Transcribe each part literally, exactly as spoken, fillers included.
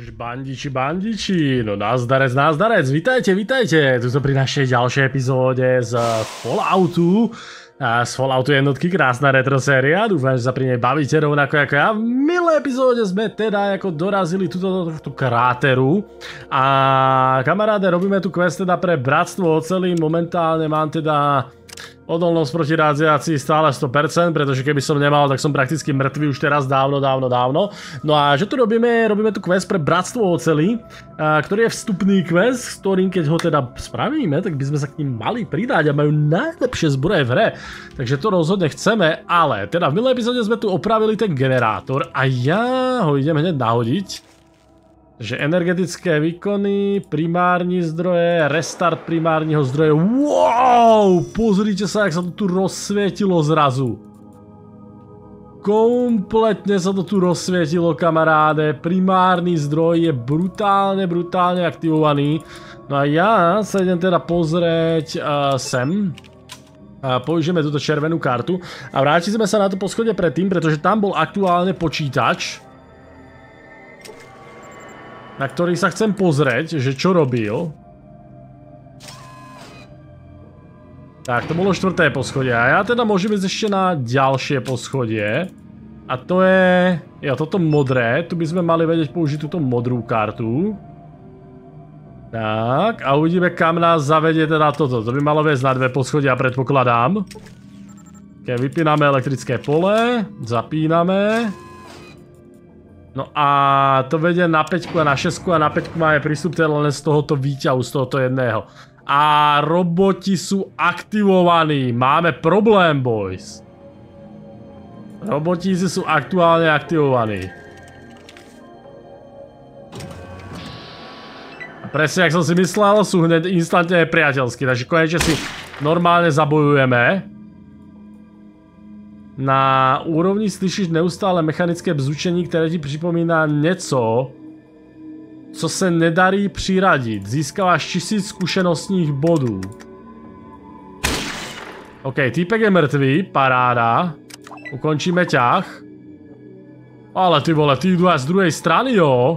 Už bandiči, bandiči, no názdarec, názdarec, vítajte, vítajte, tu to pri našej ďalšej epizóde z Falloutu, a z Falloutu jednotky, krásna retro séria, dúfam, že sa pri nej bavíte rovnako ako ja. V minulej epizóde sme teda ako dorazili túto do tohto kráteru a kamaráde, robíme tu quest teda pre Bratstvo oceli, momentálne mám teda odolnosť proti radiácii stále sto percent, pretože keby som nemal, tak som prakticky mŕtvý už teraz dávno, dávno, dávno. No a že tu robíme, robíme tu quest pre Bratstvo oceli, ktorý je vstupný quest, s ktorým keď ho teda spravíme, tak by sme sa k ním mali pridať a majú najlepšie zbroje v hre. Takže to rozhodne chceme, ale teda v minulej epizóde sme tu opravili ten generátor a ja ho idem hneď nahodiť. Takže energetické výkony, primární zdroje, restart primárního zdroje. Wow! Pozrite sa, jak sa to tu rozsvietilo zrazu. Kompletne sa to tu rozsvietilo, kamaráde. Primárny zdroj je brutálne, brutálne aktivovaný. No a ja sa idem teda pozrieť uh, sem. A použijeme túto červenú kartu. A vrátime sa na to poschodie predtým, pretože tam bol aktuálne počítač, na ktorý sa chcem pozrieť, že čo robil. Tak, to bolo štvrté poschodie. A ja teda môžem ísť ešte na ďalšie poschodie. A to je... Jo, toto modré. Tu by sme mali vedieť použiť túto modrú kartu. Tak, a uvidíme, kam nás zavedie teda toto. To by malo viesť na dve poschodia, predpokladám. Ok, vypíname elektrické pole. Zapíname. No a to vedie na päťku a na šesťku a na päťku máme prístup teda len z tohoto výťahu, z tohoto jedného. A roboti sú aktivovaní. Máme problém, boys. Robotíci sú aktuálne aktivovaní. A presne, jak som si myslel, sú hneď instantne priateľskí, takže konečne si normálne zabojujeme. Na úrovni slyšíš neustále mechanické bzučení, které ti připomíná něco, co se nedarí přiradit. Získáváš tisíc zkušenostních bodů. OK, týpek je mrtvý, paráda. Ukončíme ťah. Ale ty vole, ty jdu až z druhej strany, jo?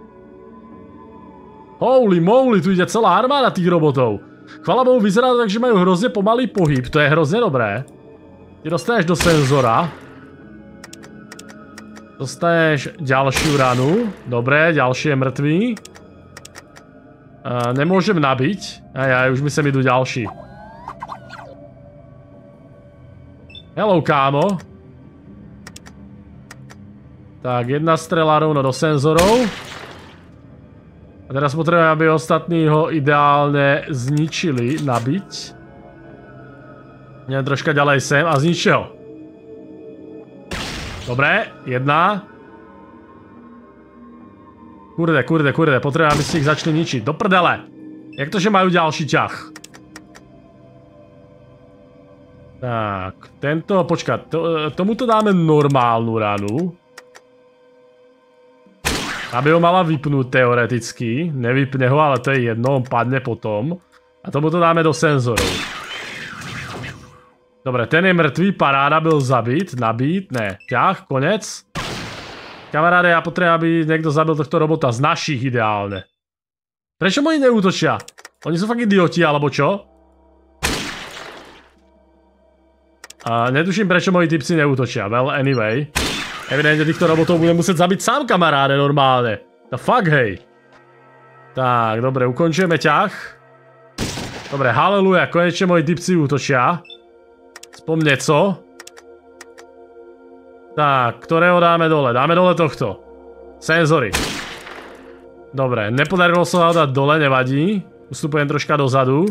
Holy moly, tu ide celá armáda tých robotov. Chvala bohu, vyzerá to tak, že majú hrozně pomalý pohyb, to je hrozně dobré. Ty dostaneš do senzora. Dostaneš ďalšiu ranu. Dobre, ďalší je mŕtvý. Uh, nemôžem nabiť. Ajaj, už mi sem idú ďalší. Hello, kámo. Tak, jedna strela rovno do senzorov. A teraz potrebujem, aby ostatní ho ideálne zničili, nabiť. Idem troška ďalej sem a zničil ho. Dobre, jedna. Kurde, kurde, kurde, potrebujem, aby ste ich začali ničiť. Do prdele. Jak to, že majú ďalší ťah? Tak, tento, počkať, to, tomuto dáme normálnu ranu. Aby ho mala vypnúť teoreticky. Nevypne ho, ale to je jedno, on padne potom. A tomuto dáme do senzorov. Dobre, ten je mŕtvý, paráda, byl zabit, nabít, ne, ťah, konec. Kamaráde, ja potrebujem, aby niekto zabil tohto robota, z našich ideálne. Prečo moji neútočia? Oni sú fakt idioti, alebo čo? A netuším, prečo moji typci neútočia, well, anyway. Evidentne týchto robotov budem musieť zabiť sám, kamaráde, normálne. The fuck, hej. Tak, dobre, ukončujeme ťah. Dobre, haleluja, konečne moji typci útočia. Spom nieco. Tak, ktorého dáme dole? Dáme dole tohto. Senzory. Dobre, nepodarilo sa ho dať dole, nevadí. Ustupujem troška dozadu.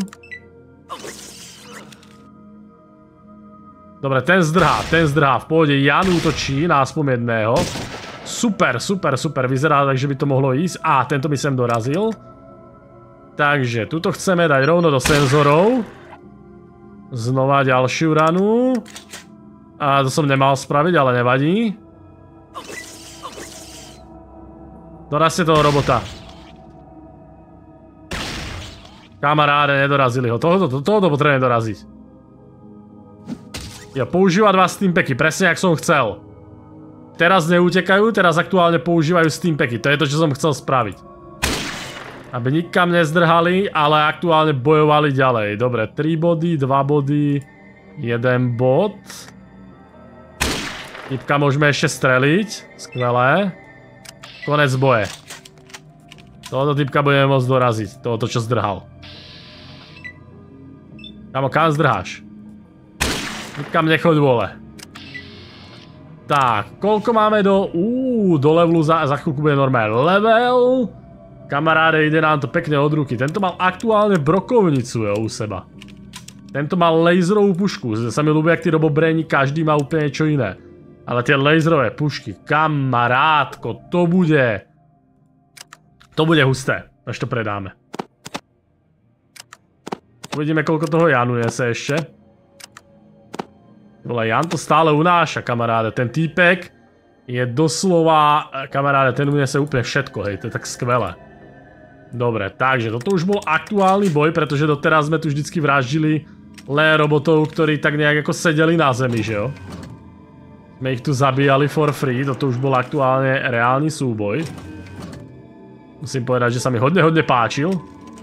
Dobre, ten zdrhá, ten zdrhá. V pohode Jan útočí na aspoň jedného. Super, super, super. Vyzerá tak, že by to mohlo ísť. Á, tento mi sem dorazil. Takže, tuto chceme dať rovno do senzorov. Znova ďalšiu ranu. A to som nemal spraviť, ale nevadí. Dorazte toho robota. Kamaráde, nedorazili ho. Tohoto, tohoto potrebujem doraziť. Jo, používať vás steampacky, presne jak som chcel. teraz neutekajú, teraz aktuálne používajú steampacky. To je to, čo som chcel spraviť. Aby nikam nezdrhali, ale aktuálne bojovali ďalej. Dobre, tri body, dva body, jeden bod. Typka môžeme ešte streliť. Skvelé. Konec boje. Tohoto typka budeme môcť doraziť. Tohoto, čo zdrhal. Kamo, kam zdrháš? Nikam nechoď, vole. Tak, koľko máme do... Uuu, do levelu za, za chvíľku bude normálne level. Kamaráde, ide nám to pekne od ruky. Tento mal aktuálne brokovnicu, jo, u seba. Tento mal laserovú pušku. Sa mi ľúbi, jak tí robobréni, každý má úplne niečo iné. Ale tie laserové pušky, kamarátko, to bude... To bude husté, až to predáme. Uvidíme, koľko toho Janu nese ešte. Vole, Jan to stále unáša, kamaráde. Ten týpek je doslova... Kamaráde, ten unese úplne všetko, hej, to je tak skvelé. Dobre, takže toto už bol aktuálny boj, pretože doteraz sme tu vždycky vraždili len robotov, ktorí tak nejak ako sedeli na zemi, že jo? Sme ich tu zabíjali for free, toto už bol aktuálne reálny súboj. Musím povedať, že sa mi hodne, hodne páčil.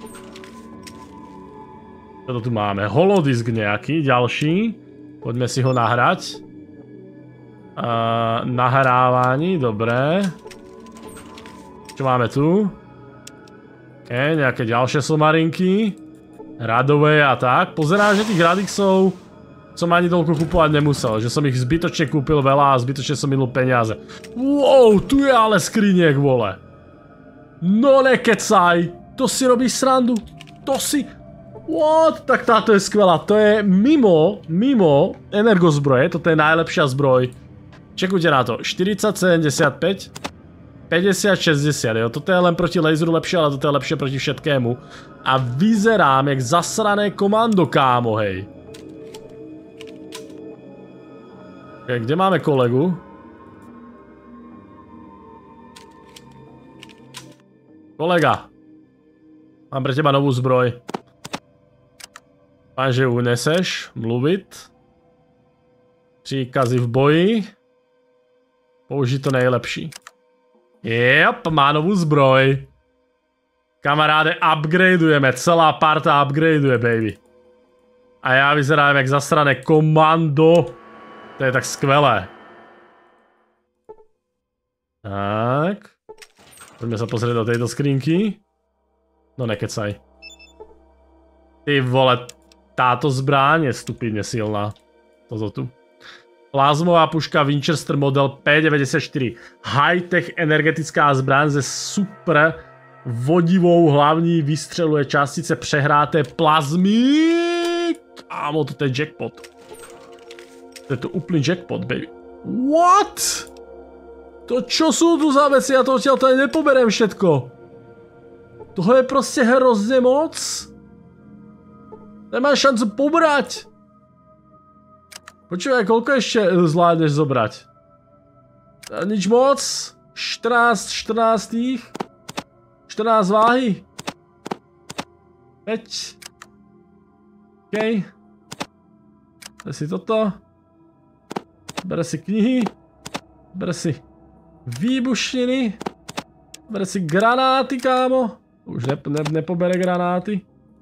Čo to tu máme? Holodisk nejaký, ďalší. Poďme si ho nahrať. Uh, nahrávanie, dobré. Čo máme tu? Ok, nejaké ďalšie somarinky. Radové a tak. Pozerám, že tých Radixov som ani toľko kupovať nemusel. Že som ich zbytočne kúpil veľa a zbytočne som minul peniaze. Wow, tu je ale skriniek, vole. No nekecaj. To si robíš srandu? To si... What? Tak táto je skvelá. To je mimo, mimo energozbroje. Toto je najlepšia zbroj. Čekujte na to. štyridsať sedemdesiatpäť. päťdesiat šesťdesiat, jo. Toto je len proti laseru lepšie, ale toto je lepšie proti všetkému. A vyzerám jak zasrané komando, kámo, hej. Okay, kde máme kolegu? Kolega. Mám pre teba novú zbroj. Pán, že ju uneseš. Mluvit. Příkazy v boji. Použij to nejlepší. Jep, má novú zbroj. Kamaráde, upgradeujeme. Celá parta upgradeuje, baby. A já vyzerám jak zasrané komando. To je tak skvelé. Tak. Poďme sa pozrieť do tejto skrinky. No nekecaj. Ty vole, táto zbraň je stupidne silná. Toto tu. Plazmová puška Winchester model P deväťdesiatštyri. High-tech energetická zbraň ze super vodivou hlavní vystřeluje částice přehráté plazmy. Kámo, to je jackpot. To je to úplný jackpot, baby. What? To čo sú tu za veci? Ja to odtiaľ tady nepoberiem všetko. Toho je proste hrozne moc. Nemáš šancu pobrať. Počúvaj, koľko ešte zvládneš zobrať? Nič moc? štrnásť, štrnásť tých? štrnásť váhy? päť. OK. Bere si toto. Bere si knihy. Bere si výbušniny. Bere si granáty, kámo. Už ne, ne, nepobere granáty.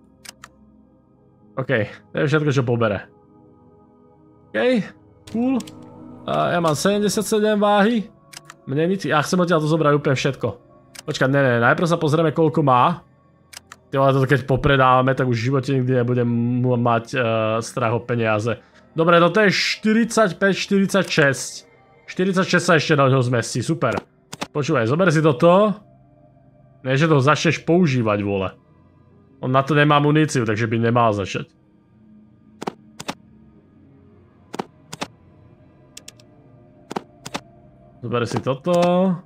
OK, to je všetko, čo pobere. OK, cool. Uh, ja mám sedemdesiatsedem váhy. Mne nic, ja chcem odtiaľ to zobrať úplne všetko. Počkaj, ne, ne, najprv sa pozrieme, koľko má. Ale toto keď popredávame, tak už v živote nikdy nebudem mať uh, strach o peniaze. Dobre, toto je štyridsaťpäť štyridsaťšesť. štyridsaťšesť sa ešte na ňo zmestí, super. Počúvaj, zober si toto. Ne, že to začneš používať, vole. On na to nemá muníciu, takže by nemal začať. Zober si toto.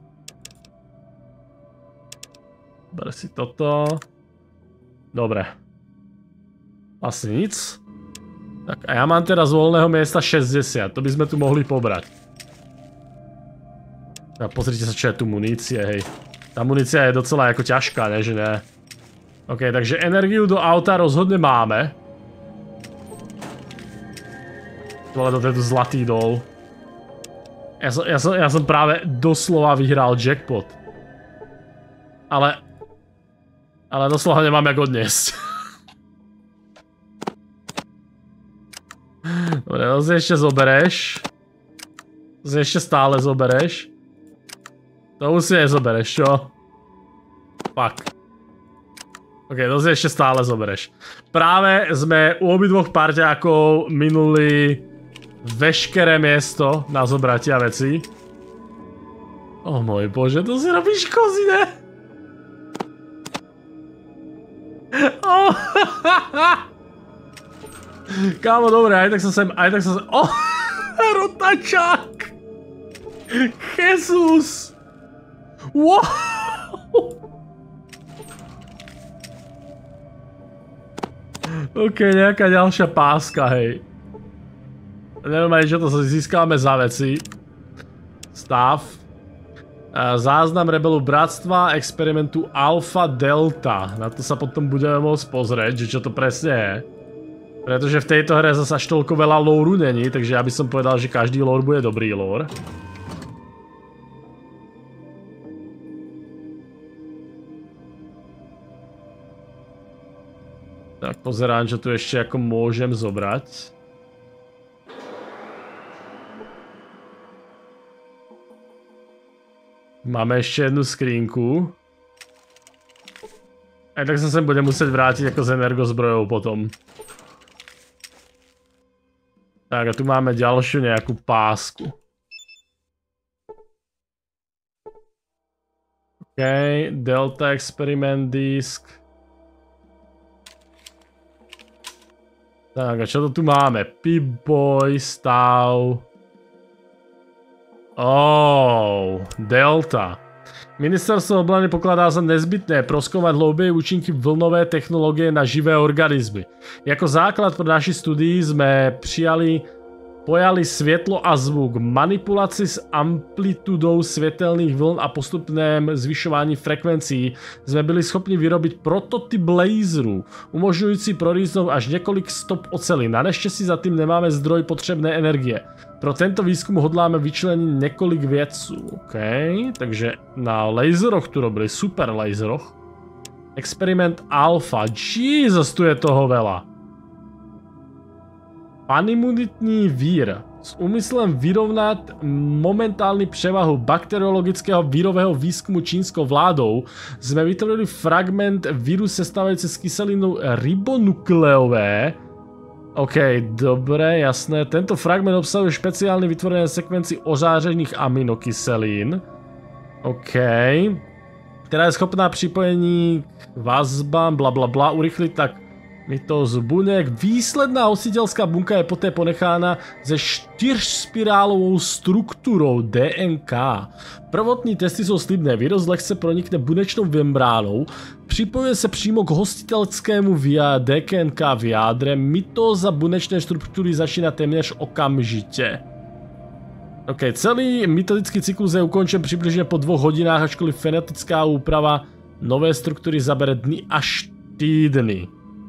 Zober si toto. Dobre. Asi nic. Tak a ja mám teraz voľného miesta šesťdesiat. To by sme tu mohli pobrať. A pozrite sa, čo je tu munície, hej. Tá munícia je docela ako ťažká, ne, že ne? OK, takže energiu do auta rozhodne máme. Ale to je tu zlatý dol. Ja som, ja som, ja som práve doslova vyhral jackpot. Ale... Ale doslova nemám jak odniesť. Dobre, to si ešte zobereš. To si ešte stále zobereš. To už si nezobereš, čo? Fuck. Ok, to si ešte stále zobereš. Práve sme u obidvoch parťákov minuli veškeré miesto na zobratia veci. O môj bože, to si robíš kozine. Oh. Kámo, dobre, aj tak sa sem, aj tak sa sem... Oh, rotačák! Jesus! Wow! Ok, nejaká ďalšia páska, hej. Neviem aj, čo to získame za veci. Stav. Záznam rebelu bratstva, experimentu Alpha Delta. Na to sa potom budeme môcť pozrieť, že čo to presne je. Pretože v tejto hre zase až toľko veľa lóru není, takže ja by som povedal, že každý lór bude dobrý lór. Tak pozerám, čo tu ešte ako môžem zobrať. Máme ešte jednu skrinku. Aj tak sa sem budem musieť vrátiť ako s energozbrojou potom. Tak a tu máme ďalšiu nejakú pásku. OK, Delta Experiment Disk. Tak a čo to tu máme? Pip-Boy, stav. Oh, Delta. Ministerstvo obrany pokladá za nezbytné prozkoumat hlouběji účinky vlnové technologie na živé organismy. Jako základ pro naši studii jsme přijali, pojali světlo a zvuk, manipulaci s amplitudou světelných vln a postupném zvyšování frekvencí jsme byli schopni vyrobit prototyp laseru, umožňující prorýznout až několik stop ocelin. Na neštěstí zatím nemáme zdroj potřebné energie. Pro tento výzkum hodláme vyčlenit několik vědců. OK, takže na laseroch tu robili, super laseroch. Experiment Alpha, Jesus, tu je toho veľa. Panimunitní vír. S úmyslem vyrovnat momentální převahu bakteriologického vírového výzkumu čínskou vládou jsme vytvořili fragment víru sestávající z kyselinou ribonukleové. OK, dobre, jasné. Tento fragment obsahuje špeciálne vytvorené sekvenci ozářených aminokyselín. OK. Která je schopná připojení k vazbám, bla bla bla, urychlit tak mitózu buněk. Výsledná hostitelská bunka je poté ponechána se čtyřspirálovou strukturou D N K. Prvotní testy jsou slibné, virus lehce pronikne bunečnou membránou, připojuje se přímo k hostitelskému D N K v jádre, mitóza bunečné struktury začíná téměř okamžitě. OK, celý metodický cyklus je ukončen přibližně po dvou hodinách, ačkoliv fenetická úprava nové struktury zabere dny až týdny.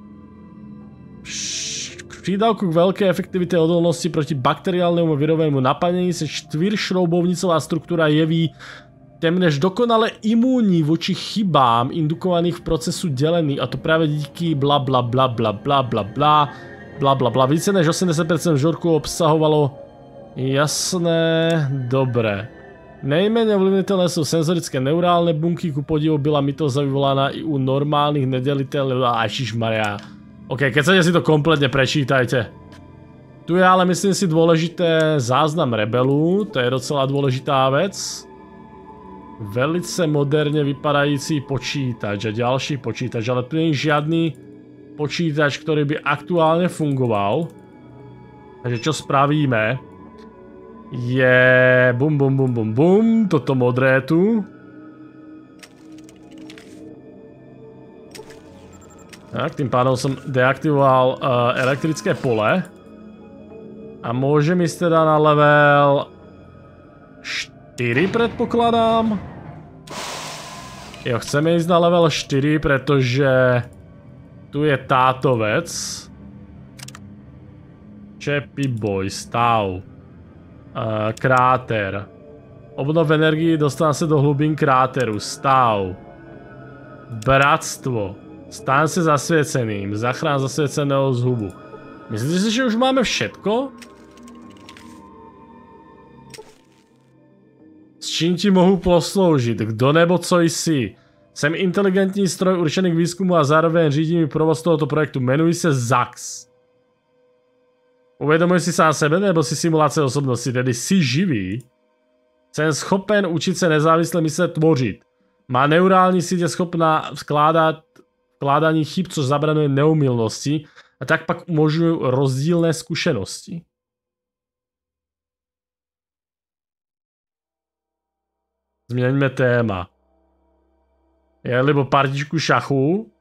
Přídavku k veľkej efektivite odolnosti proti bakteriálnemu virovému napadení se čtyřšroubovnicová struktura jeví téměř dokonale imúnní voči chybám indukovaných v procesu dělení, a to právě díky bla bla bla bla bla bla bla bla bla bla. Více než osemdesiat percent žorku obsahovalo. Jasné, dobré. Nejméně ovlivnitelné jsou senzorické neurálne bunky, ku podivu byla mitóza vyvolána i u normálnych nedeliteľov. Ježišmaria. OK, keď sa si to kompletne prečítajte. Tu je ale myslím si dôležité záznam rebelu, to je docela dôležitá vec. Velice moderne vypadající počítač a ďalší počítač, ale tu nie je žiadny počítač, ktorý by aktuálne fungoval. Takže čo spravíme, je bum bum bum bum bum, toto modré tu. Tak, tým pádom som deaktivoval uh, elektrické pole. A môžem ísť teda na level štyri, predpokladám. Jo, chceme ísť na level štyri, pretože tu je táto vec. Čo je Pip-Boy, stav. Uh, kráter. Obnov energii, dostane se do hlubin kráteru. Stav. Bratstvo. Stan se zasvěceným. Zachrán zasvěceného z hubu. Myslíte si, že už máme všetko? S čím ti mohu posloužit? Kdo nebo co jsi? Jsem inteligentní stroj určený k výzkumu a zároveň řídím provoz tohoto projektu. Jmenuji se Zax. Uvědomuji si sám sebe, nebo si simulace osobnosti, tedy jsi živý? Jsem schopen učit se nezávisle myslet, tvořit. Má neurální síť je schopná vkládat vkládání chyb, což zabraňuje neumylnosti, a tak pak umožňují rozdílné zkušenosti. Změňme téma. Je libo partičku šachu.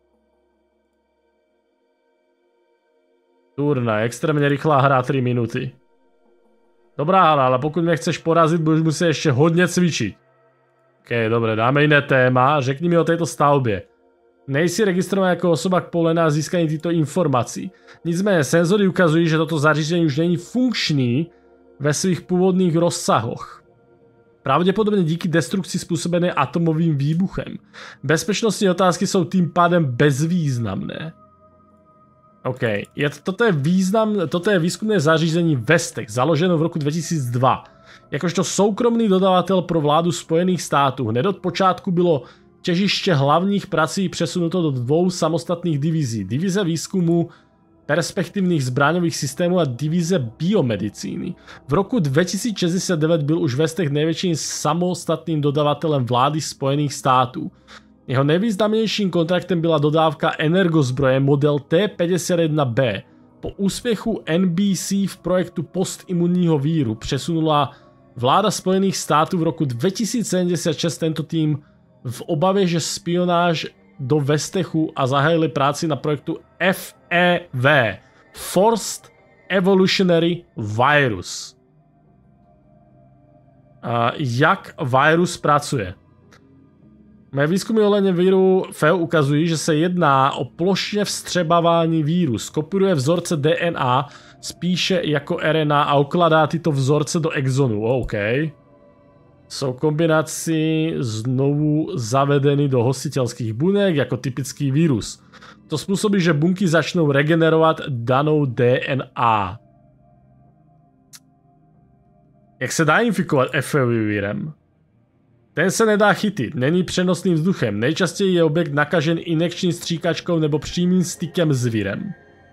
Turnaj, extrémně rychlá hra, tři minuty. Dobrá hra, ale pokud mě chceš porazit, budeš muset ještě hodně cvičit. Ok, dobré, dáme jiné téma. Řekni mi o této stavbě. Nejsi registrovaný jako osoba k pole na získání těchto informací. Nicméně senzory ukazují, že toto zařízení už není funkční ve svých původních rozsahoch. Pravděpodobně díky destrukci způsobené atomovým výbuchem. Bezpečnostní otázky jsou tím pádem bezvýznamné. OK, je, toto, je význam, toto je výzkumné zařízení Vestech, založeno v roku dva tisíce dva. Jakožto soukromý dodavatel pro vládu Spojených států. Hned od počátku bylo těžiště hlavních prací přesunuto do dvou samostatných divizí. Divize výzkumu perspektivních zbraňových systémů a divize biomedicíny. V roku dva tisíce šedesát devět byl už Vestech největším samostatným dodavatelem vlády Spojených států. Jeho nejvýznamnějším kontraktem byla dodávka energozbroje model T padesát jedna B. Po úspěchu N B C v projektu postimunního víru přesunula vláda Spojených států v roku dva tisíce sedmdesát šest tento tým v obavě, že špionáž do Vestechu a zahájili práci na projektu F E V. Forced Evolutionary Virus. A jak virus pracuje? Mé výzkumy ohledně víru F E V ukazují, že se jedná o plošně vstřebávání vírus. Kopíruje vzorce D N A spíše jako R N A a ukladá tyto vzorce do exonu. OK. Jsou kombinací znovu zavedeny do hostitelských buněk jako typický vírus. To způsobí, že buňky začnou regenerovat danou D N A. Jak se dá infikovat F E V vírem? Ten se nedá chytit, není přenosným vzduchem, nejčastěji je objekt nakažen injekční stříkačkou nebo přímým stykem s virem.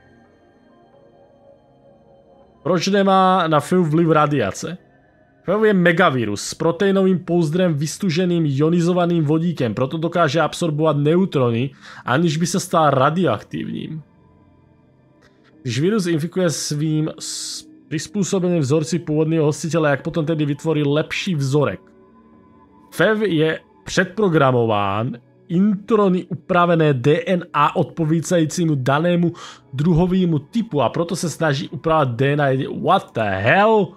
Proč nemá na F E V vliv radiace? F E V je megavírus s proteinovým pouzdrem vystuženým ionizovaným vodíkem, proto dokáže absorbovat neutrony, aniž by se stal radioaktivním. Když virus infikuje svým přizpůsobeným vzorci původního hostitele, jak potom tedy vytvoří lepší vzorek. F E V je předprogramován introny upravené D N A odpovídajícímu danému druhovému typu a proto se snaží upravovat D N A. What the hell?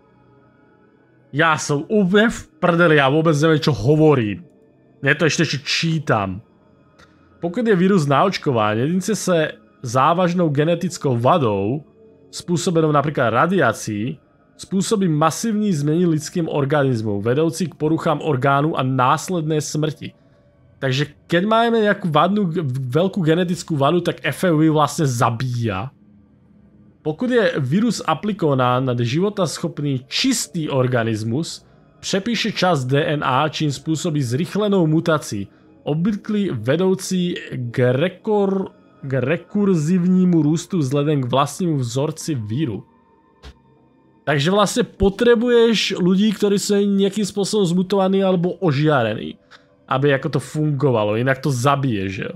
Já jsem úplně v prdeli, já vůbec nevím, čo hovorím. Já to ještě ještě čítám. Pokud je virus naočkován, jedince se závažnou genetickou vadou, způsobenou například radiací, způsobí masivní změny lidským organismu, vedoucí k poruchám orgánů a následné smrti. Takže keď máme nějakou vadnu, velkou genetickou vadu, tak F E V vlastně zabíja. Pokud je virus aplikovaný na životaschopný čistý organismus, přepíše část D N A, čím způsobí zrychlenou mutaci, obvyklý vedoucí k, rekor, k rekurzivnímu růstu vzhledem k vlastnímu vzorci víru. Takže vlastně potřebuješ lidí, kteří jsou nějakým způsobem zmutovaní alebo ožiarení, aby jako to fungovalo, jinak to zabije, že jo?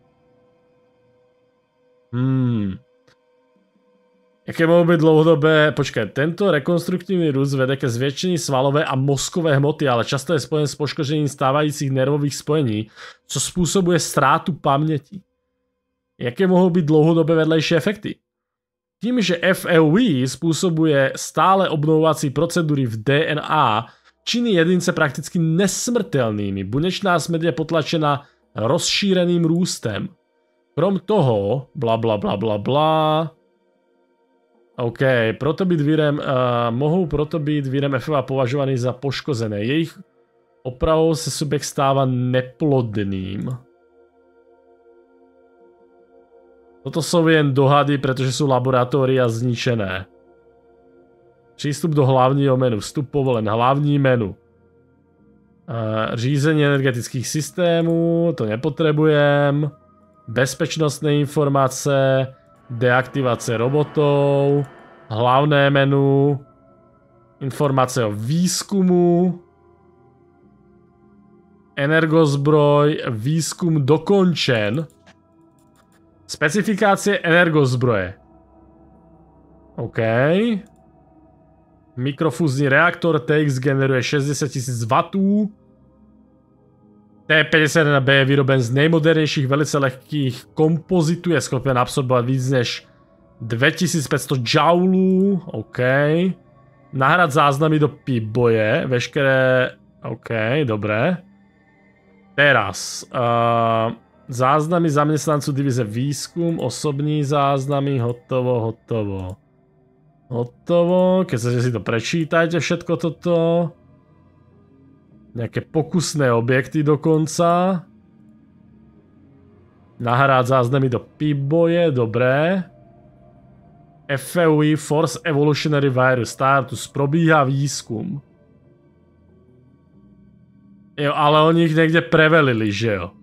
Hmm. Jaké mohou být dlouhodobé... Počkej, tento rekonstruktivní růst vede ke zvětšení svalové a mozkové hmoty, ale často je spojen s poškozením stávajících nervových spojení, co způsobuje ztrátu paměti. Jaké mohou být dlouhodobé vedlejší efekty? Tím, že F E V způsobuje stále obnovovací procedury v D N A, činí jedince prakticky nesmrtelnými. Buněčná smrt je potlačena rozšíreným růstem. Krom toho, bla bla bla bla bla... OK, proto být vírem, uh, mohou proto být vírem F dva považovaný za poškozené. Jejich opravou se subjekt stává neplodným. Toto jsou jen dohady, protože jsou laboratoria zničené. Přístup do hlavního menu. Vstup povolen. Hlavní menu. Uh, řízení energetických systémů. To nepotřebujeme. Bezpečnostné informace. Deaktivace robotů. Hlavné menu. Informace o výzkumu. Energozbroj. Výzkum dokončen. Specifikácie energozbroje. OK. Mikrofúzní reaktor T X generuje šedesát tisíc wattů. T padesát jedna B je vyroben z nejmodernějších velice lehkých kompozitů. Je schopen absorbovat víc než dvě tisíce pět set joulů. OK. Nahrad záznamy do pip-boje. Veškeré... OK, dobré. Teraz. Uh... Záznamy zaměstnanců divize výzkum, osobní záznamy, hotovo, hotovo. Hotovo, keď si to prečítajte všetko toto. Nějaké pokusné objekty dokonca. Nahrát záznamy do pip-boje, dobré. F E U I, Force Evolutionary Virus Status, probíhá výzkum. Jo, ale oni jich někde prevelili, že jo?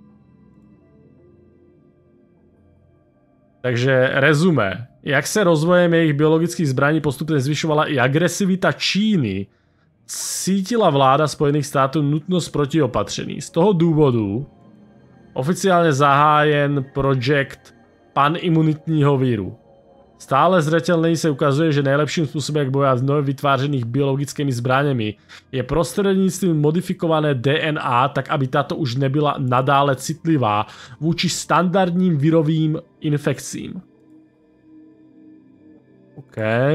Takže rezumé. Jak se rozvojem jejich biologických zbraní postupně zvyšovala i agresivita Číny, cítila vláda Spojených států nutnost protiopatření. Z toho důvodu oficiálně zahájen projekt panimunitního víru. Stále zřetelněji se ukazuje, že nejlepším způsobem, jak bojovat nově vytvářených biologickými zbraněmi, je prostřednictvím modifikované D N A, tak aby tato už nebyla nadále citlivá vůči standardním virovým infekcím. OK.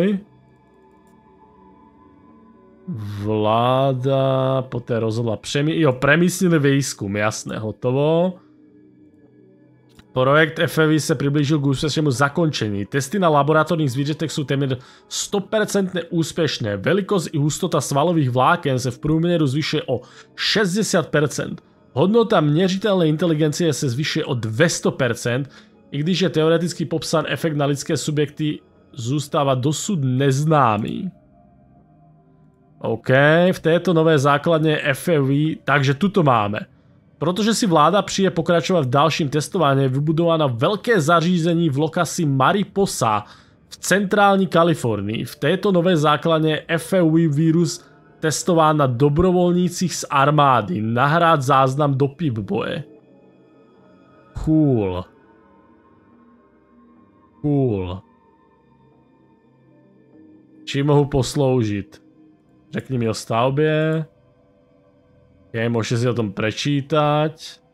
Vláda poté rozhodla přemí... Jo, premislili výzkum, jasné, hotovo. Projekt F E V se přiblížil k úspěšnému zakončení. Testy na laboratorních zvířatech jsou téměř sto procent úspěšné. Velikost i hustota svalových vláken se v průměru zvyšuje o šedesát procent. Hodnota měřitelné inteligencie se zvyšuje o dvě stě procent, i když je teoreticky popsán efekt na lidské subjekty, zůstává dosud neznámý. OK, v této nové základně F E V, takže tuto máme. Protože si vláda přije pokračovat v dalším testování, je vybudováno velké zařízení v lokaci Mariposa v centrální Kalifornii. V této nové základně F E U I vírus testován na dobrovolnících z armády. Nahrát záznam do pip-boje. Cool. Cool. Čím mohu posloužit? Řekni mi o stavbě. Okay, můžete si o tom prečítať.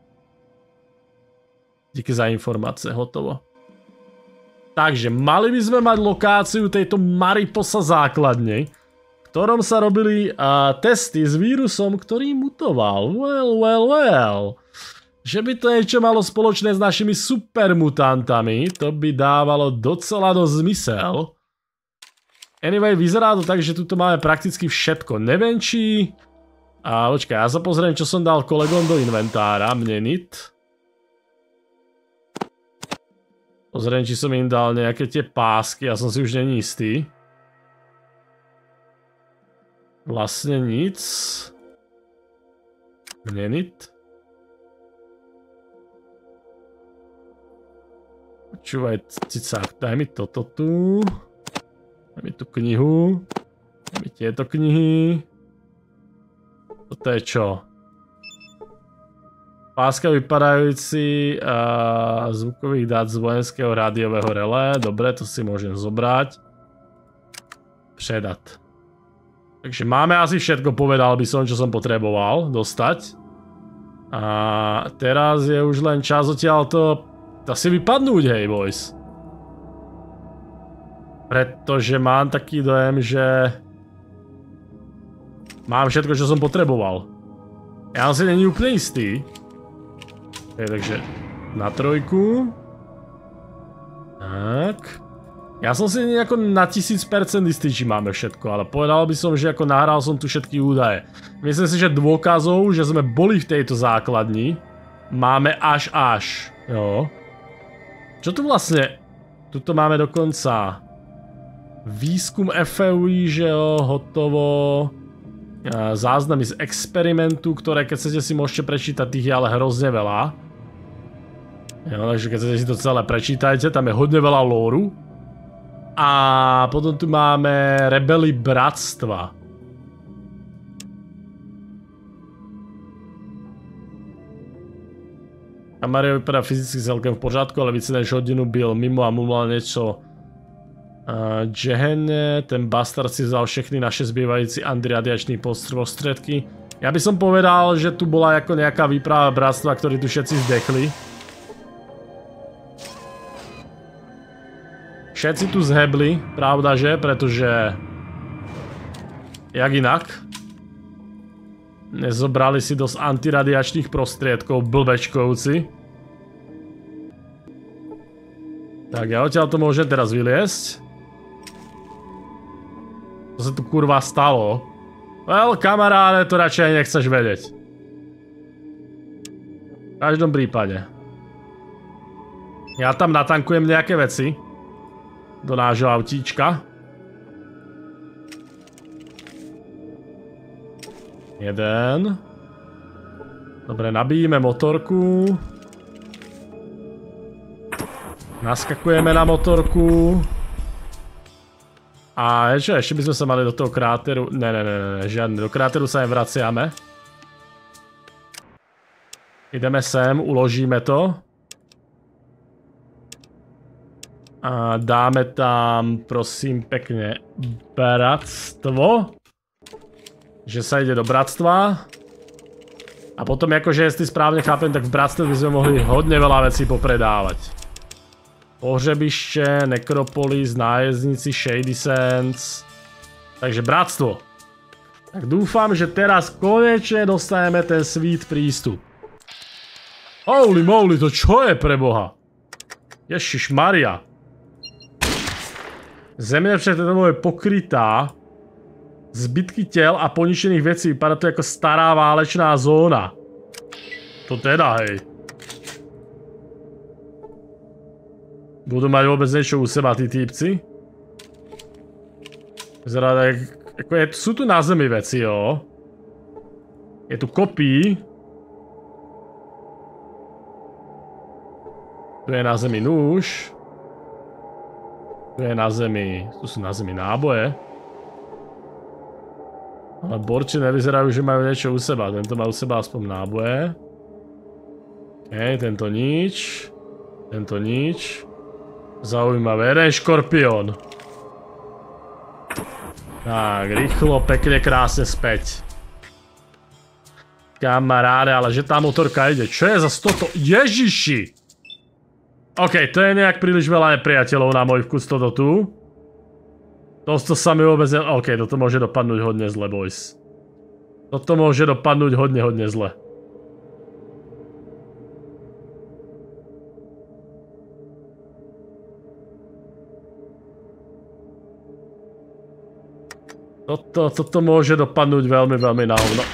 Díky za informace, hotovo. Takže mali by sme mať lokáciu tejto Mariposa základne, v ktorom sa robili uh, testy s vírusom, ktorý mutoval. Well, well, well. Že by to niečo malo spoločné s našimi supermutantami, to by dávalo docela do zmysel. Anyway, vyzerá to tak, že tuto máme prakticky všetko. Neviem, či... A počkaj, ja sa pozriem, čo som dal kolegom do inventára, mnenit. Pozriem, či som im dal nejaké tie pásky, ja som si už není istý. Vlastne nic. Mnenit. Počúvaj, cicák, daj mi toto tu. Daj mi tu knihu. Daj mi tieto knihy. Toto je čo? Páska vypadajúci uh, zvukových dát z vojenského rádiového relé. Dobre, to si môžem zobrať. Předat. Takže máme asi všetko, povedal by som, čo som potreboval dostať. A teraz je už len čas odtiaľto asi vypadnúť, hej boys. Pretože mám taký dojem, že... Mám všetko, čo som potreboval. Ja si není úplne istý. Okay, takže na trojku. Tak. Ja som si nejako na tisíc percent istý, či máme všetko, ale povedal by som, že ako nahral som tu všetky údaje. Myslím si, že dôkazov, že sme boli v tejto základni, máme až až. Jo. Čo tu vlastne? Tuto máme dokonca výskum F U I, že jo, hotovo. Záznamy z experimentu, ktoré keď chcete si môžete prečítať, tých je ale hrozne veľa. Jo, takže keď chcete si to celé prečítajte, tam je hodne veľa lóru. A potom tu máme Rebely Bratstva. Mario vypadá fyzicky celkem v pořádku, ale více než hodinu byl mimo a mumlal niečo. Uh, Jehenne, ten bastard si vzal všechny naše zbývající antiradiační prostředky. Ja by som povedal, že tu bola ako nejaká výprava bratstva, ktorí tu všetci zdechli. Všetci tu zhebli, pravda že? Pretože... Jak inak? Nezobrali si dosť antiradiačných prostriedkov, blbečkovci. Tak ja odtiaľ to môžem teraz vyliesť. Co sa tu kurva stalo? Well, kamaráde, to radšej nechceš vedieť. V každom prípade. Ja tam natankujem nejaké veci. Do nášho autíčka. Jeden. Dobre, nabíjime motorku. Naskakujeme na motorku. A čo, ešte by sme sa mali do toho kráteru... Ne, ne, ne, ne, žiadne. Do kráteru sa nevraciame. Ideme sem, uložíme to. A dáme tam, prosím, pekne bratstvo. Že sa ide do bratstva. A potom, akože jestli správne chápem, tak v bratstve by sme mohli hodne veľa vecí popredávať. Pohřebiště, Nekropolis, nájezdníci, Shady Sands. Takže bratstvo. Tak dúfam, že teraz konečne dostaneme ten sweet prístup. Holy moly, to čo je pre boha? Ježišmaria. Země však této je pokrytá zbytky těl a poničených věcí. Vypadá to jako stará válečná zóna. To teda, hej. Budú mať vôbec niečo u seba, tí týpci? Vyzerá tak, ako je, sú tu na zemi veci, jo. Je tu kopí. Tu je na zemi nůž. Tu je na zemi, tu sú na zemi náboje. Ale borči nevyzerajú, že majú niečo u seba. Tento má u seba aspoň náboje. Hej, tento nič. Tento nič. Zaujímavé, jeden škorpión. Tak, rýchlo, pekne, krásne späť. Kamaráde, ale že tá motorka ide. Čo je za toto? Ježiši! OK, to je nejak príliš veľa nepriateľov na môj vkus toto tu. Toto sa mi vôbec ne... OK, toto môže dopadnúť hodne zle, boys. Toto môže dopadnúť hodne, hodne zle. Toto, toto môže dopadnúť veľmi, veľmi na hovno.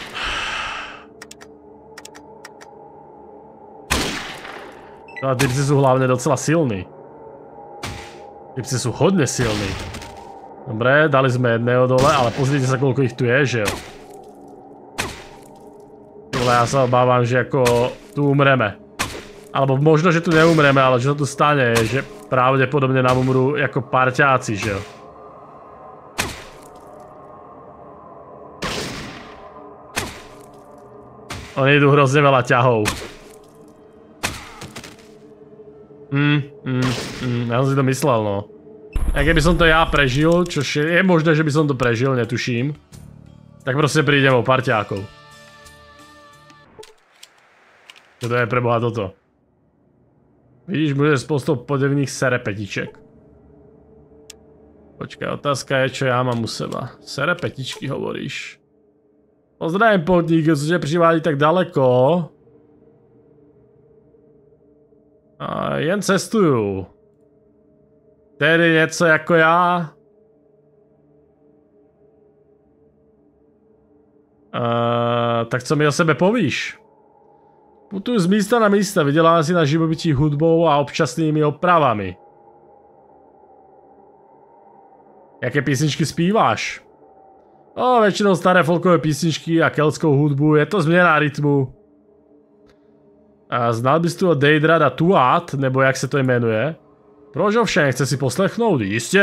No a typci sú hlavne docela silní. Typci sú hodne silní. Dobre, dali sme jedného dole, ale pozrite sa, koľko ich tu je, že jo. Ale ja sa obávam, že ako tu umreme. Alebo možno, že tu neumreme, ale čo sa tu stane je, že pravdepodobne nám umrú ako parťáci, že jo. Oni idú hrozne veľa ťahov. Mm, mm, mm, ja som si to myslel, no. A keby som to ja prežil, čo je možné, že by som to prežil, netuším. Tak proste prídem o parťákov. Čo to je pre boha toto? Vidíš, bude spôsob podevných serepetiček. Počkaj, otázka je, čo ja mám u seba. Serepetičky hovoríš. Pozdravím, podnik, co tě přivádí tak daleko. A jen cestuju. Tedy něco jako já. Uh, tak co mi o sebe povíš? Putuju z místa na místa, vydělám si na živobytí hudbou a občasnými opravami. Jaké písničky zpíváš? O, většinou staré folkové písničky a keltskou hudbu, je to změna rytmu. A znal bys tu od Deidrada Tuat, nebo jak se to jmenuje? Proč ovšem, chce si poslechnout? Jistě!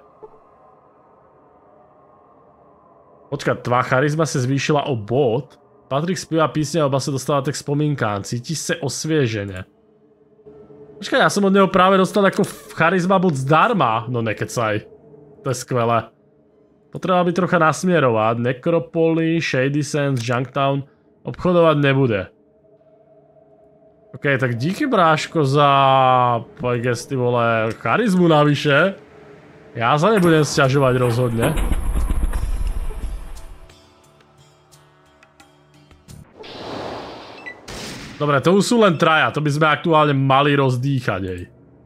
Počkat, tvá charisma se zvýšila o bod. Patrik zpívá písně a oba se dostáváte k vzpomínkám. Cítíš se osvěženě. Počkej, já jsem od něho právě dostal jako charisma bod zdarma. No nekecaj. To je skvělé. Potřeba by trocha nasměrovat. Necropoly, Shady Sands, Junktown. Obchodovat nebude. OK, tak díky bráško za... Pojď ty vole, charizmu navyše. Já za nebudem sťažovat rozhodně. Dobre, to už sú len traja, to by sme aktuálne mali rozdýchať, hej.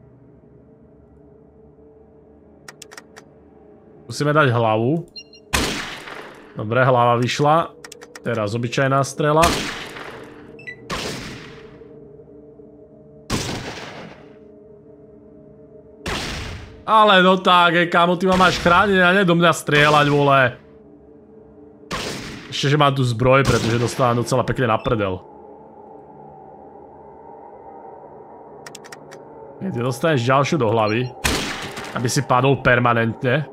Musíme dať hlavu. Dobre, hlava vyšla. Teraz obyčajná strela. Ale no tak, hej, kámo, ty ma máš chrániť a ne do mňa strieľať, vole. Ešte, že mám tu zbroj, pretože dostávam docela pekne na prdel. Ty dostaneš ďalšiu do hlavy, aby si padol permanentne.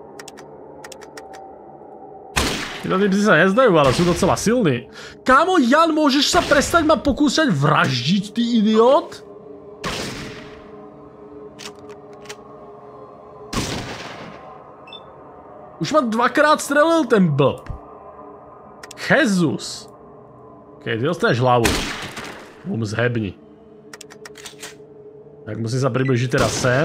Títo typci sa nezdajú, ale sú docela silní. Kámo, Jan, môžeš sa prestať ma pokúšať vraždiť, ty idiot? Už ma dvakrát strelil ten blb. Jesus. Ok, ty dostaneš hlavu. Bum, zhebni. Tak musím sa približiť teraz sem.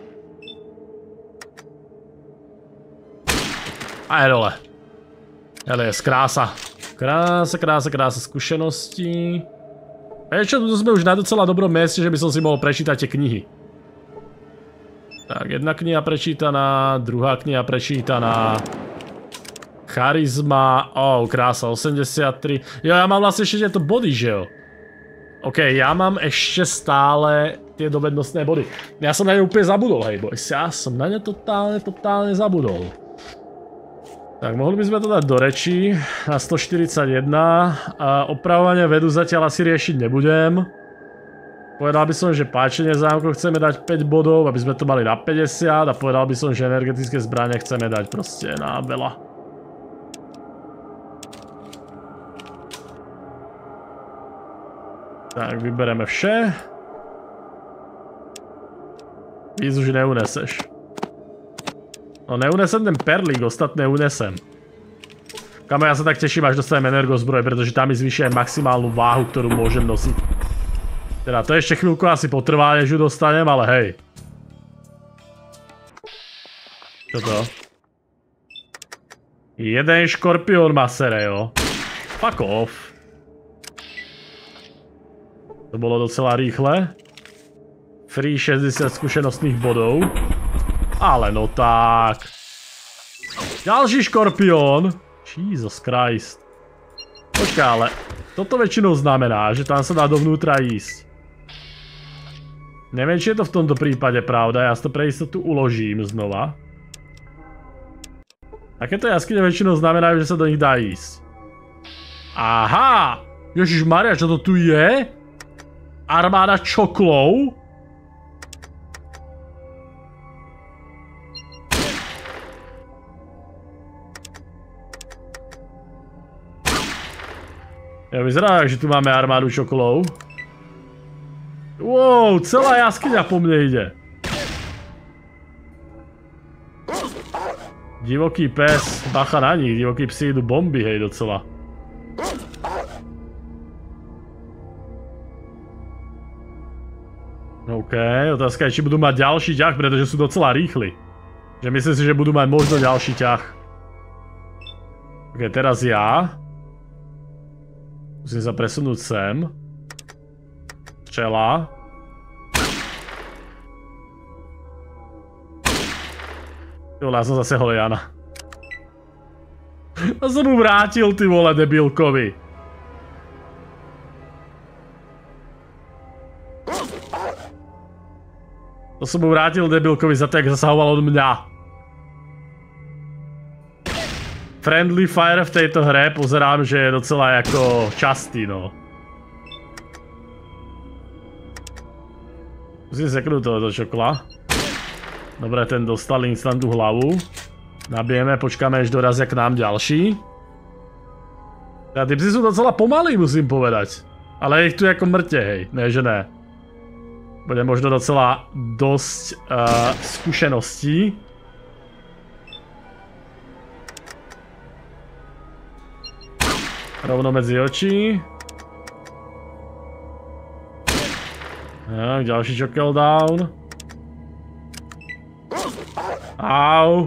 A je dole. Hele, je krása. Krása, krása, krása skúseností. Vieš čo, tu sme už na docela dobrom mieste, že by som si mohol prečítať tie knihy. Tak, jedna kniha prečítaná, druhá kniha prečítaná. Charizma, oh, krása, osemdesiattri. Jo, ja mám vlastne ešte tieto body, že jo? OK, ja mám ešte stále tie dovednostné body. Ja som na ne úplne zabudol, hej boys. Ja som na ne totálne, totálne zabudol. Tak, mohli by sme to dať do rečí na stoštyridsaťjeden. A opravovanie vedu zatiaľ asi riešiť nebudem. Povedal by som, že páčenie zámkov chceme dať päť bodov, aby sme to mali na päťdesiat. A povedal by som, že energetické zbrane chceme dať proste na veľa. Tak, vybereme vše. Víc už neuneseš. No neunesem ten perlík, ostatné unesem. Kamo, ja sa tak teším, až dostanem energozbroj, pretože tam mi zvýši aj maximálnu váhu, ktorú môžem nosiť. Teda to ešte chvíľku asi potrvá, než ju dostanem, ale hej. Čo to? Jeden škorpión má sere, jo. Fuck off. To bolo docela rýchle. Free šesťdesiat skúsenostných bodov. Ale no tak. Ďalší škorpión. Jesus Christ. Počkaj, ale toto väčšinou znamená, že tam sa dá dovnútra ísť. Neviem, či je to v tomto prípade pravda, ja si to pre istotu uložím znova. Takéto jaskyne väčšinou znamenajú, že sa do nich dá ísť. Aha! Ježišmaria, čo to tu je? Armáda čoklov? Ja vyzerá, že tu máme armádu čoklov. Wow, celá jaskyňa po mne ide. Divoký pes, bacha na nich, divoký psi idú bomby, hej, docela. OK, otázka je, či budú mať ďalší ťah, pretože sú docela rýchli. Že myslím si, že budú mať možno ďalší ťah. OK, teraz ja. Musím sa presunúť sem. Včela. Ty vole, ja som zase Holiana. To som mu vrátil, ty vole, debilkovi. To som mu vrátil debilkovi za to, jak zasahoval od mňa. Friendly fire v tejto hre pozerám, že je docela jako častý, no. Musím seknúť tohoto čokla. Dobre, ten dostal instant tú hlavu. Nabijeme, počkáme, až dorazia k nám ďalší. Ja, ty psi sú docela pomalí, musím povedať. Ale ich tu jako mŕte, hej, ne, že ne. Bude možno docela dosť uh, skúseností. Rovno medzi oči. Tak, ďalší čokel down. Au.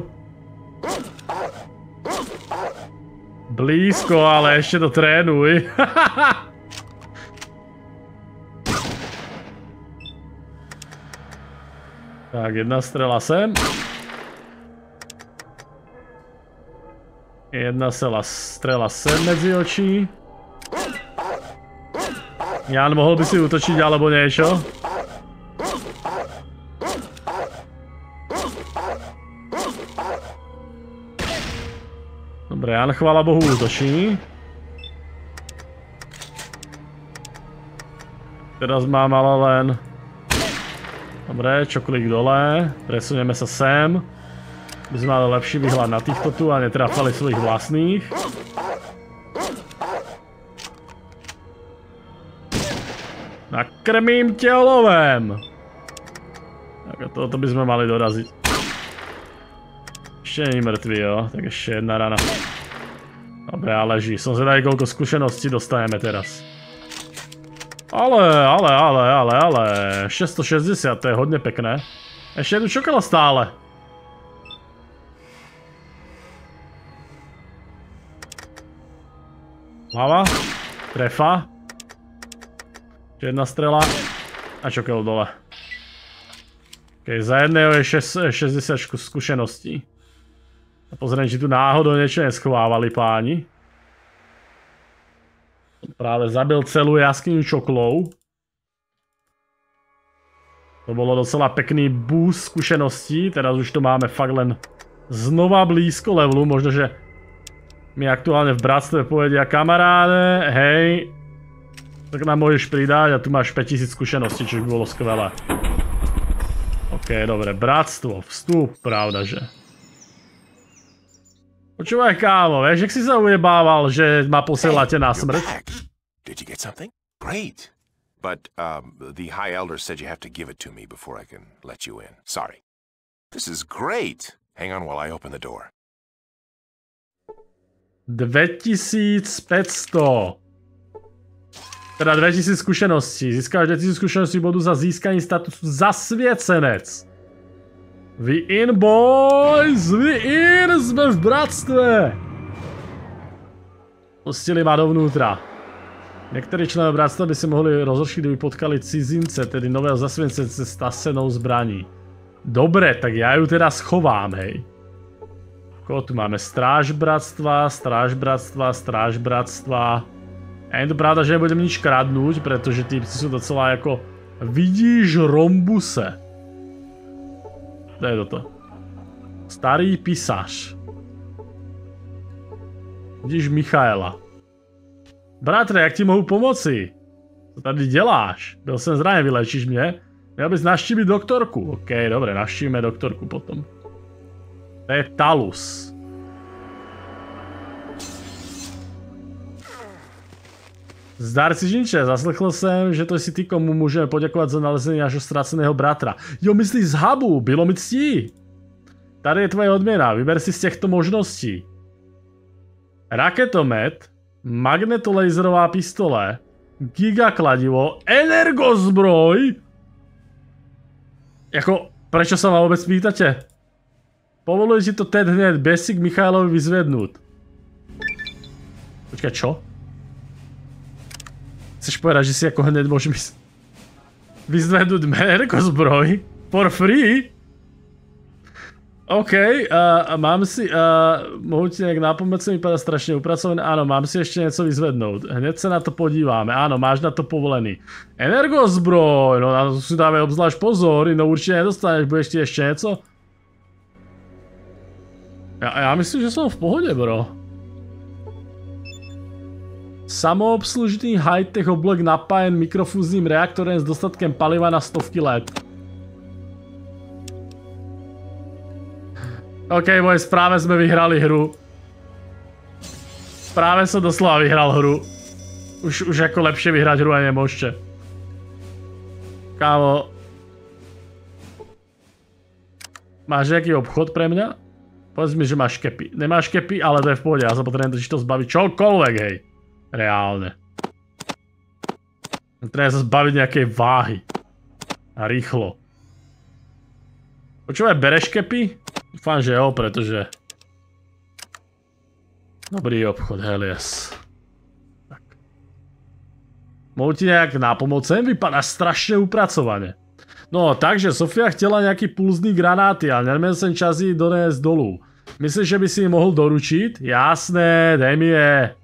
Blízko, ale ešte to trénuj. Tak, jedna strela sem. Jedna strela sem medzi očí. Jan, mohol by si útočiť alebo niečo? Dobre, Jan, chvála Bohu, útočí. Teraz mám ale len... Dobre, čoklík dole. Presunieme sa sem. By sme mali lepší výhľad na týchto tu a netrafali svojich vlastných. Nakrmím ťa olovem! Tak a toto by sme mali doraziť. Ešte nie je mŕtvý, jo? Tak ešte jedna rana. Dobre, a leží. Som zvedavý, koľko skúseností dostaneme teraz. Ale, ale, ale, ale, ale... šesťstošesťdesiat, to je hodne pekné. Ešte jednu čokala stále. Hlava. Trefa. Ešte jedna strela. A čokel dole. Ok, za jedného je šesťdesiat skúseností. A pozriem, či tu náhodou niečo neschovávali páni. Práve zabil celú jaskyňu čoklov. To bolo docela pekný boost skúseností. Teraz už to máme fakt len znova blízko levelu. Možno, že mi aktuálne v bratstve povedia kamaráde, hej, tak nám môžeš pridať a tu máš päťtisíc skúseností, čo by bolo skvelé. Ok, dobre, bratstvo, vstup, pravda, že. Počúvaj, kámo, vieš, jak si sa ujebával, že ma posielate na smrť? Did you get something? Great. But um, the High Elder said you have to give it to me before I can let you in. Sorry. This is great. Hang on while I open the door. dvetisícpäťsto. Teda dvetisíc skúseností. Získáš dvetisíc skúseností bodu za získanie statusu zasviecenec. We in, boys! We in! Sme v bratstve! Pustili ma dovnútra. Niektorí členové bratstva by si mohli rozhodčiť, kdyby potkali cizince, tedy nového zasviecence s tasenou zbraní. Dobre, tak ja ju teda schovám, hej. Koho tu máme? Stráž bratstva, stráž bratstva, stráž bratstva. A je to pravda, že nebudem nič kradnúť, pretože tí sú docela ako... Vidíš rombuse. To je toto. Starý písař. Vidíš Michaela. Bratre, jak ti mohu pomoci? Co tady děláš? Byl jsem zraněn, vylečíš mě? Měl bys navštívit doktorku. OK, dobre, navštívime doktorku potom. To je Talus. Zdar cizinče, zaslechl jsem, že to si ty, komu můžeme poděkovat za nalezení našeho ztraceného bratra. Jo, myslíš z hubu, bylo mi ctí. Tady je tvoje odměna, vyber si z těchto možností. Raketomet, magnetolaserová pistole, gigakladivo, energozbroj. Jako, prečo sa ma vôbec pýtate? Povoluji ti to teď hned, bez si k Michailovi vyzvednúť. Počkaj, čo? Chceš povedať, že si ako hned môžem vyzvednúť energozbroj? For free? OK, uh, mám si, uh, mohu ti nějak nápomoc, mi vypadá strašně upracované. Ano, mám si ještě něco vyzvednout. Hned se na to podíváme. Ano, máš na to povolený. Energozbroj, no na to si dáme obzvlášť pozor, no určitě nedostaneš, budeš ti ještě něco? Já, já myslím, že jsem v pohodě, bro. Samoobslužný high-tech oblek napájen mikrofúzním reaktorem s dostatkem paliva na stovky let. OK, boys, právě jsme vyhrali hru. Právě jsem doslova vyhrál hru. Už, už jako lepší vyhrát hru ani nemůžete. Kámo. Máš nějaký obchod pre mňa? Povedz mi, že máš kepy. Nemáš kepy, ale to je v pohodě, já se potřebuji totiž to zbavit čokoľvek, hej. Reálne. Treba sa zbaviť nejakej váhy. A rýchlo. Počúvaj, bereš kepy? Dúfam, že jo, pretože... Dobrý obchod, hell yes. Tak. Mohu ti nejak nápomocen? Vypadá strašne upracovaně. No, takže Sofia chtěla nějaký pulzný granáty, ale neměl jsem čas jí donést dolů. Myslíš, že by si ji mohl doručit? Jasné, dej mi je.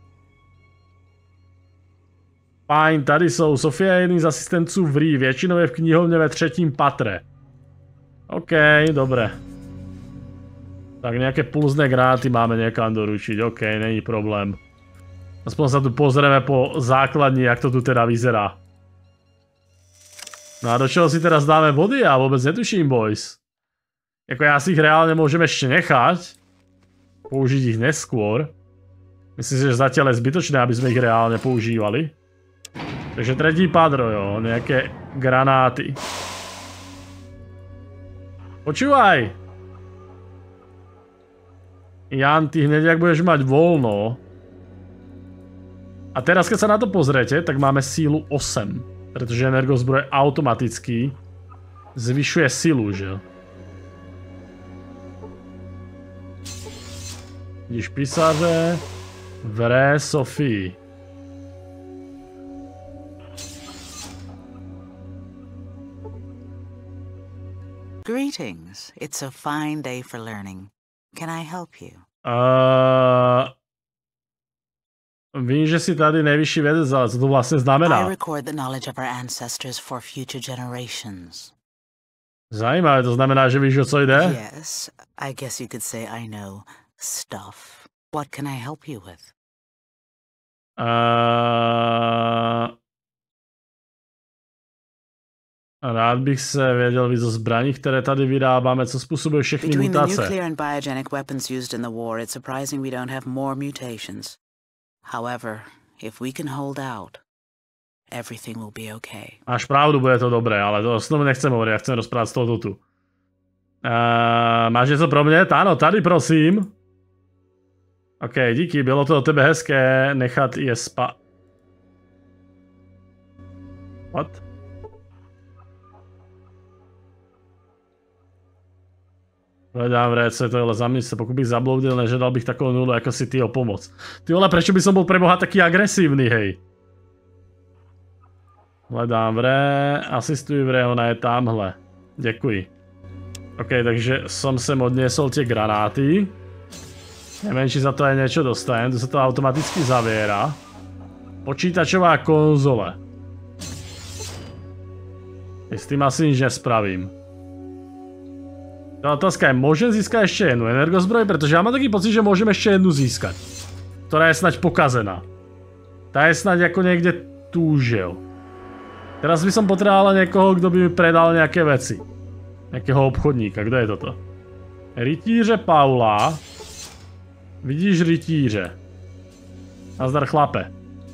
Fajn, tady jsou. Sofia je jedný z asistentů v R I, většinou je v knihovně ve třetím patre. OK, dobré. Tak nějaké pulzné granáty máme někam doručit, OK, není problém. Aspoň se tu pozrieme po základni, jak to tu teda vyzerá. No a do čeho si teda zdáme body? Já vůbec netuším, boys. Jako já si ich reálně můžeme ještě nechat. Použít ich neskôr. Myslím si, že zatiaľ je zbytočné, aby sme ich reálně používali. Takže třetí padro, jo, nějaké granáty. Počúvaj! Jan, ty hneď jak budeš mať voľno. A teraz, keď sa na to pozrete, tak máme sílu osm. Protože energozbroj automaticky zvyšuje silu, že jo? Vidíš písaře, Vré Sofii. Greetings. It's a fine day for learning. Can I help you? Uh, vím, že si tady nejvyšší vědec, ale co to vlastně znamená? I record the knowledge of our ancestors for future generations. Zajímavé, to znamená, že víš, o co jde? Yes, I guess you could say I know stuff. What can I help you with? Uh, rád bych se věděl víc o zbraních, které tady vyrábáme, co způsobuje všechny Between mutace. the nuclear and biogenic weapons used in the war, it's surprising we don't have more mutations. However, if we can hold out, everything will be okay. Máš pravdu, bude to dobré, ale to s nechceme hovoriť, ja chcem rozprávať z tohoto tu. Uh, máš něco pro mě? Ano, tady prosím. OK, díky, bylo to od tebe hezké nechat je spa... What? Hledám vrec, co je tohle za místo, pokud bych zabloudil, nežadal bych takovou nulu jako si ty o pomoc. Ty vole, prečo by som bol preboha taký agresívny, hej? Hledám vré, asistuji vré, ona je tamhle. Děkuji. OK, takže som sem odniesol tie granáty. Neviem, či za to aj niečo dostanem, tu sa to automaticky zaviera. Počítačová konzole. S tým asi nič nespravím. Ta otázka je, môžem získať ešte jednu energozbroj? Protože ja mám taký pocit, že môžem ešte jednu získať. Ktorá je snaď pokazená. Tá je snaď ako niekde túžil. Teraz by som potreboval niekoho, kto by mi predal nejaké veci. Nejakého obchodníka, kdo je toto? Rytíře Paula. Vidíš rytíře. Nazdar chlape.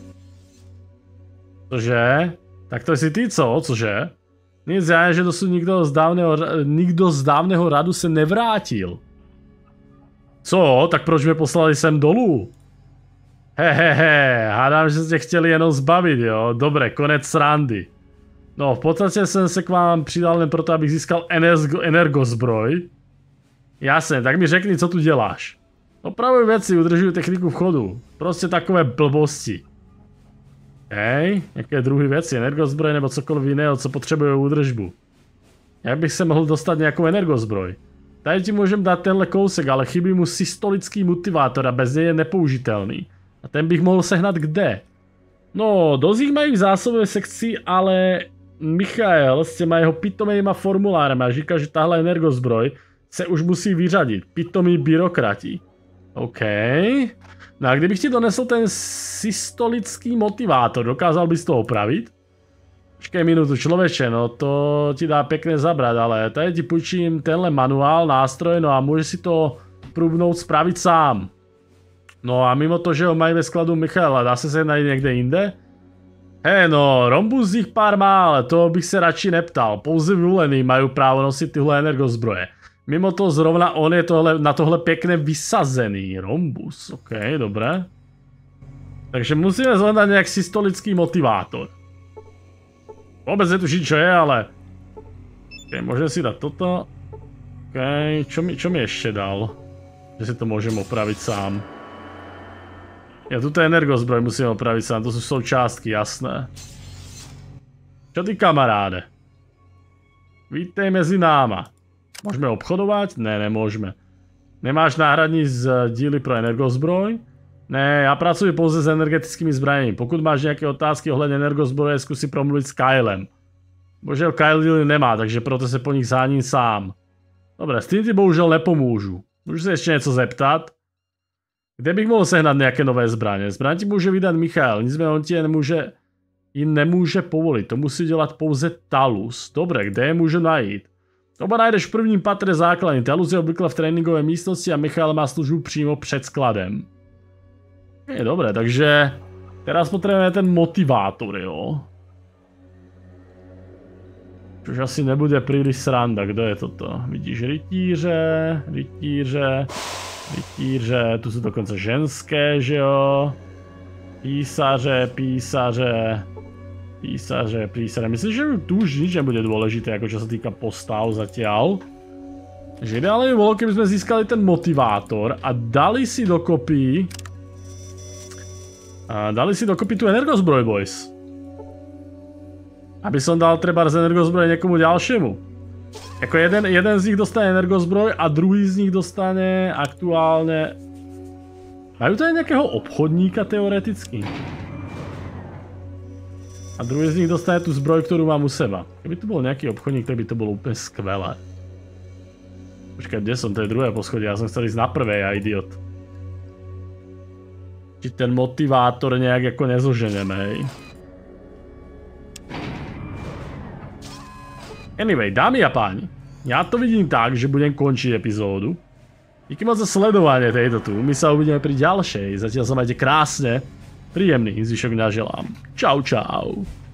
Cože? Tak to jsi ty co? Cože? Nic já, že dosud nikdo z dávného, nikdo z dávného radu se nevrátil. Co? Tak proč mě poslali sem dolů? Hehehe, hádám, že jste chtěli jenom zbavit, jo? Dobré, konec srandy. No, v podstatě jsem se k vám přidal jen proto, abych získal energozbroj. Jasně, tak mi řekni, co tu děláš. Opravuju věci, udržuju techniku v chodu. Prostě takové blbosti. Hej, jaké druhé věci, energozbroj nebo cokoliv jiného, co potřebuje údržbu. Jak bych se mohl dostat nějakou energozbroj? Tady ti můžem dát tenhle kousek, ale chybí mu systolický motivátor a bez něj je nepoužitelný. A ten bych mohl sehnat kde? No, dost jich mají v zásobové sekci, ale Michael s těma jeho pitomýma formulárama říká, že tahle energozbroj se už musí vyřadit. Pitomí byrokrati. OK. No a kdybych ti donesl ten systolický motivátor, dokázal bys to opravit? Počkej minutu, člověče, no to ti dá pěkně zabrat, ale tady ti půjčím tenhle manuál, nástroj, no a můžeš si to průbnout spravit sám. No a mimo to, že ho mají ve skladu Michaela, dá se se najít někde jinde? Hej no, Rhombus jich pár má, ale to bych se radši neptal, pouze vyvolený mají právo nosit tyhle energozbroje. Mimo to zrovna on je tohle, na tohle pěkně vysazený. Rhombus, ok, dobré. Takže musíme zhledat nějak systolický motivátor. Vůbec netuším, čo je, ale... Ok, můžeme si dát toto. Ok, čo mi, čo mi ještě dal? Že si to můžeme opravit sám. Já tuto energozbroj musím opravit sám, to jsou součástky, jasné. Čo ty kamaráde? Vítej mezi náma. Můžeme obchodovat? Ne, nemůžeme. Nemáš náhradní z díly pro energozbroj? Ne, já pracuji pouze s energetickými zbraněmi. Pokud máš nějaké otázky ohledně energozbroje, zkus si promluvit s Kylem. Bohužel Kyle díly nemá, takže proto se po nich záním sám. Dobré, s tím ti bohužel nepomůžu. Můžu se ještě něco zeptat? Kde bych mohl sehnat nějaké nové zbraně? Zbraň ti může vydat Michael, nicméně on ti je nemůže, ji nemůže povolit. To musí dělat pouze Talus. Dobré, kde je můžu najít? Oba najdeš v prvním patre základny. Talus je obvykle v tréninkové místnosti a Michael má službu přímo před skladem. Je dobré, takže teraz potřebujeme ten motivátor, jo. Což asi nebude příliš sranda, kdo je toto? Vidíš rytíře, rytíře, rytíře, tu jsou dokonce ženské, že jo. Písaře, písaře, písaře, písaře. Myslím, že tu už nič nebude důležité, jako čo se týká postav zatiaľ. Takže ideálně by bylo, kdyby jsme získali ten motivátor a dali si dokopy A dali si dokopy tu energozbroj, boys. Aby som dal treba z energozbroj někomu dalšímu. Jako jeden, jeden z nich dostane energozbroj a druhý z nich dostane aktuálně... Mají tady nějakého obchodníka teoreticky. A druhý z nich dostane tu zbroj, kterou mám u seba. Kdyby to byl nějaký obchodník, tak by to bylo úplně skvělé. Počkej, kde jsem? To je druhé poschodí, já jsem chcel jít na prvé, já idiot. Či ten motivátor nějak jako nezoženeme, hej. Anyway, dámy a páni, já to vidím tak, že budem končit epizódu. Díky moc za sledování tejto tu, my se uvidíme pri ďalšej, zatiaľ sa majte krásne, príjemný zvyšok dňa želám. Čau čau.